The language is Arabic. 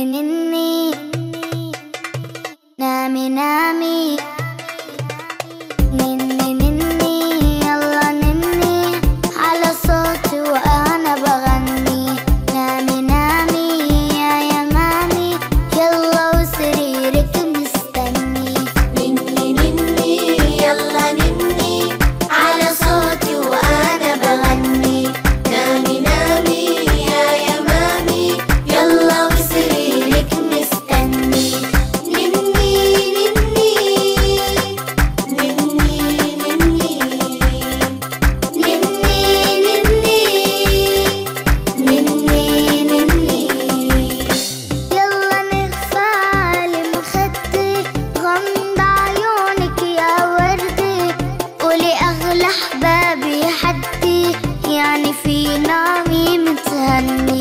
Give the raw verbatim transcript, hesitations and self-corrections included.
نني نامي نامي نني نني يلا نني على صوتي وأنا بغني. نامي نامي يا يمامي يلا وسريرك مستني. نني نني يلا نني على صوتي وأنا بغني. نامي نامي يا يمامي يلا وسريرك مستني. نني نني نني نني نني نني نني يلا نغفى لمخدي غمض عيونك يا وردي. قولي أغلى أحبابي حدي يعني في نومي متهني.